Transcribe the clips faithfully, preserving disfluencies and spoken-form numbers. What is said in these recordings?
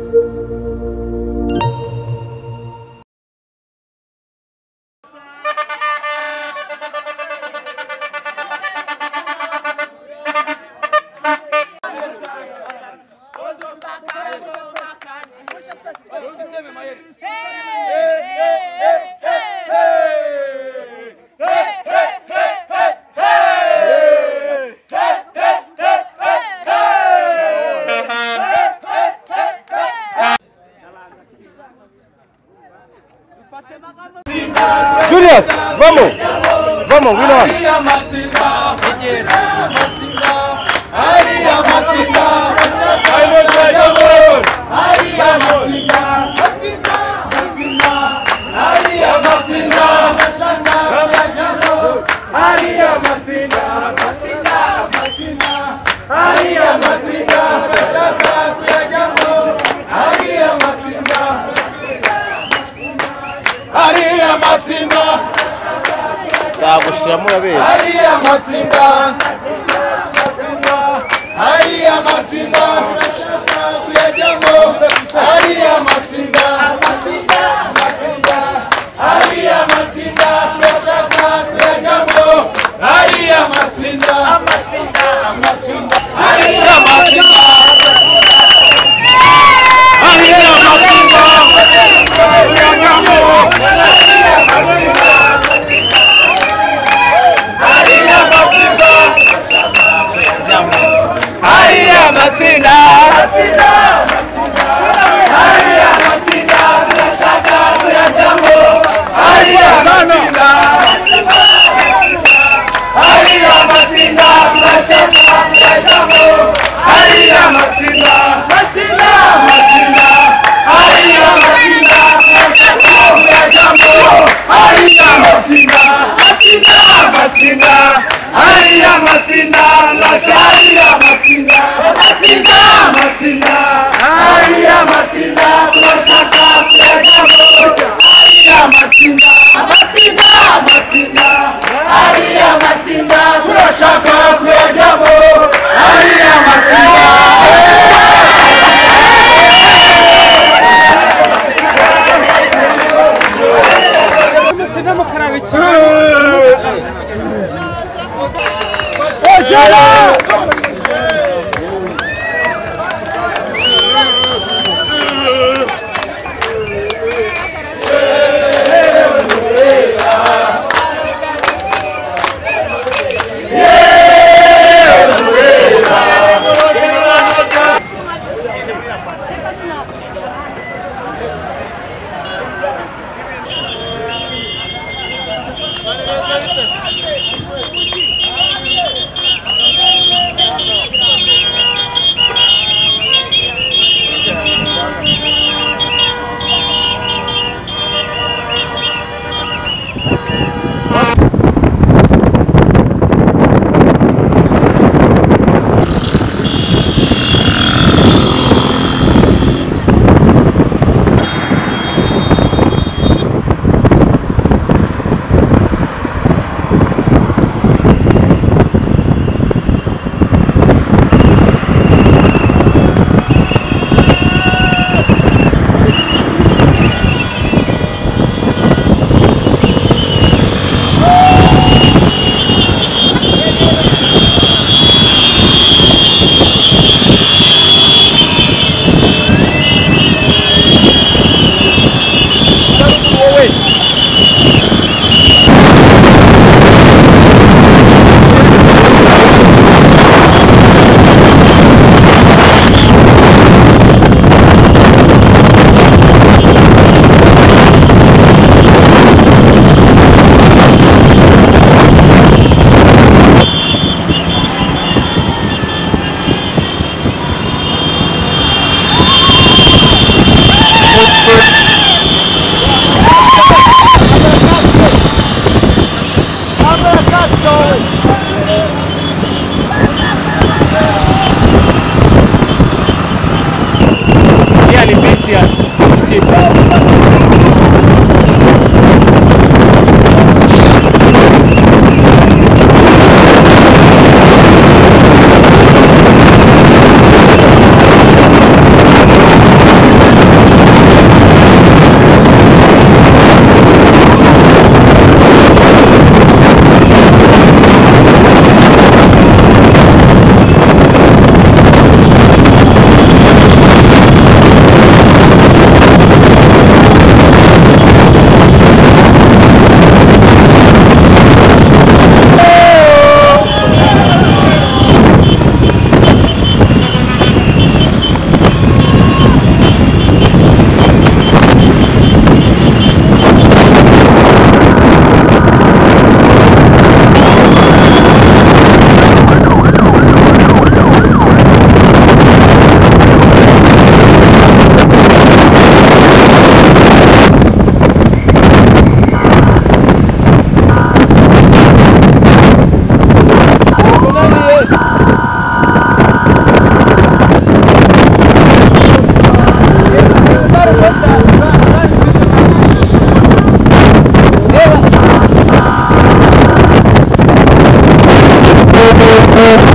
Julius, vamos! Vamos, Wilon! Tagushiramo yabeje Hariya matsinda Hariya matsinda kuyajyamo Hariya matsinda Hariya matsinda kuyajyamo Hariya matsinda Hariya matsinda Hariya matsinda Hariya matsinda Hariya matsinda turashaka kuyajyamo Hariya matsinda Hariya matsinda turashaka kuyajyamo Hariya matsinda matsinda matsinda Hariya matsinda turashaka kuyajyamo Hariya matsinda matsinda matsinda Hariya matsinda Hariya matsinda matsinda matsinda Hariya matsinda turashaka kuyajyamo Hariya matsinda matsinda matsinda Hariya matsinda turashaka kuyajyamo Hariya matsinda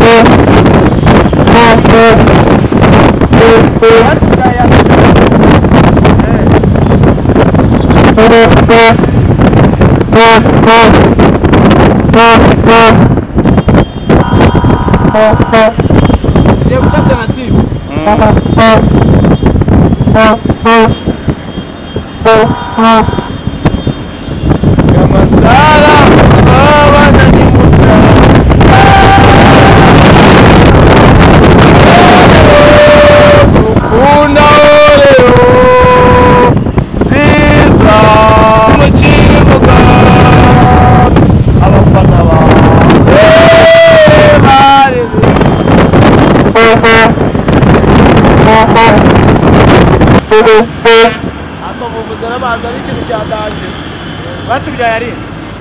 Kamasala sawa na nimuta ukunda oreo nziza mu kibuga abafana bawe bari ako muvuzana baza ari ikintu cyadanje batubyaye ari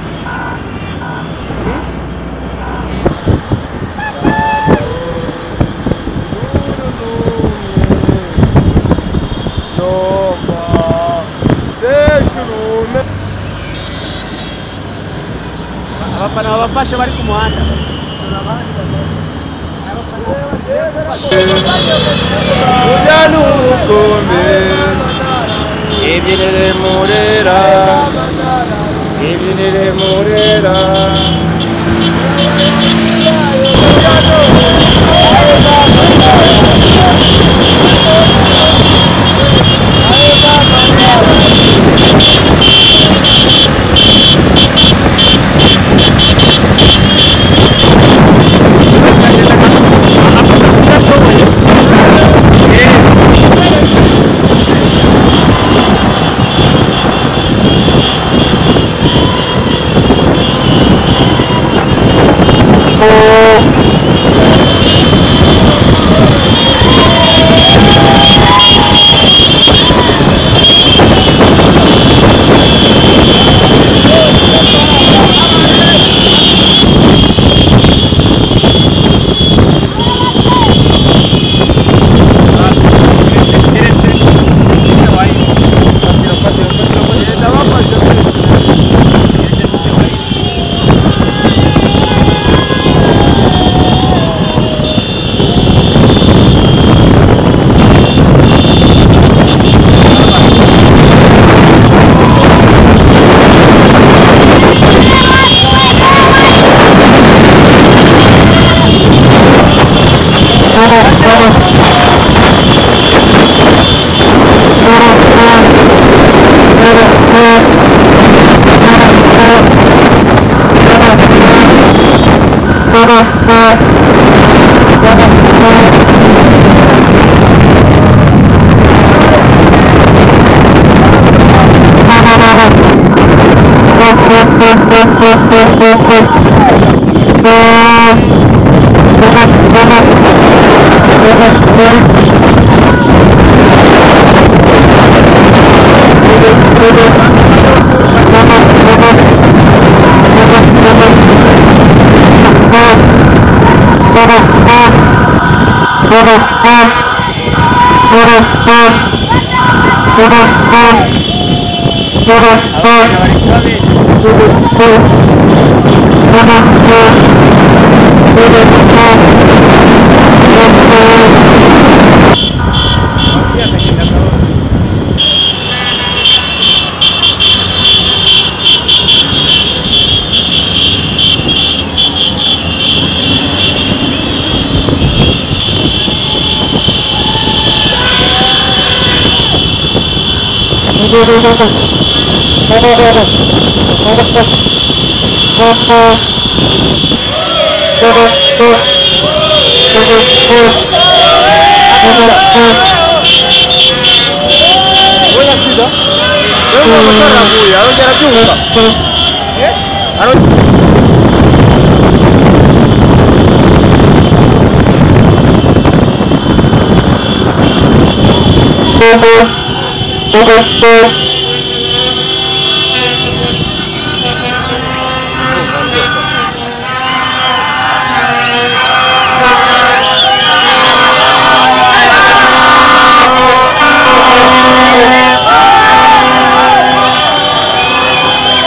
abafana babafashe bari ku muhanda ujyana ubukombe ibyinire murera ibyinire murera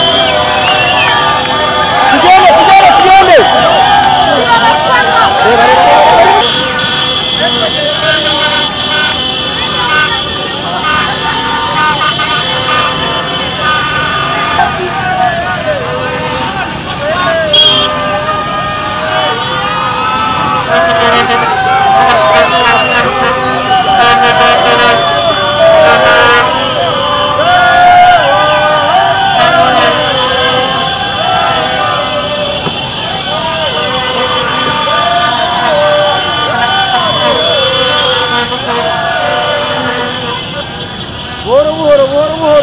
Tugende, tugende, tugende.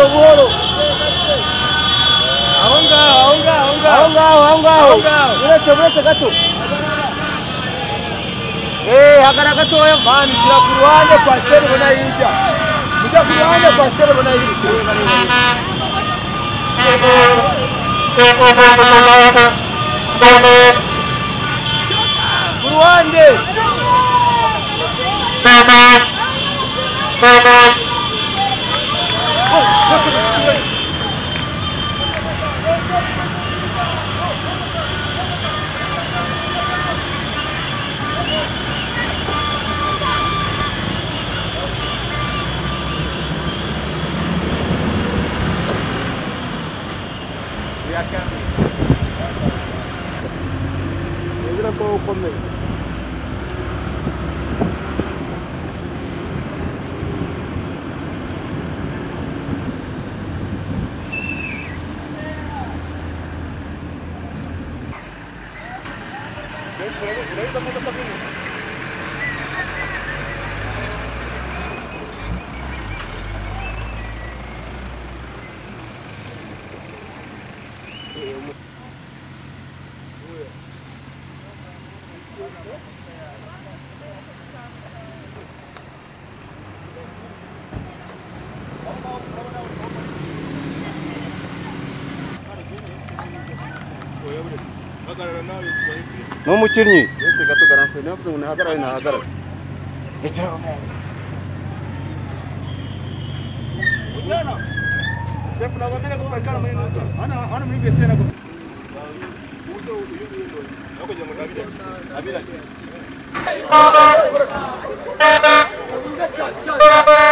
buhoro buhoro. Aho ngaho, aho ngaho, aho ngaho, aho ngaho. Uretse uretse gato. Eh, hagara gato oya mani shira ku ruhande pasiteri bona yijya. Mujya ku ruhande pasiteri bona yijya. Ku ruhande. Entra todo conmigo. No mukinnyi ese gato garanfe navuze ngo nahagarare nahagarare icyo umeze ujana chef na wamenya ko bakara muri nusa ana ana muri bese na ko uzo uyo uyo nako jya mu nabira abira